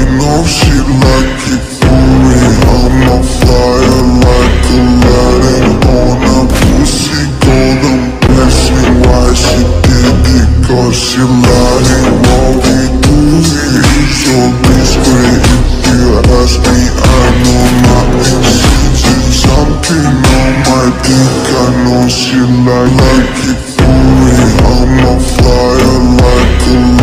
know she like it for me. I'm on fire like Aladdin on a pussy golden blessing. Why she did it? Cause she lying. What we do is so discreet. If you ask me, I know my intentions. Something on my dick, I know she like it for me. I'm on fire like Aladdin.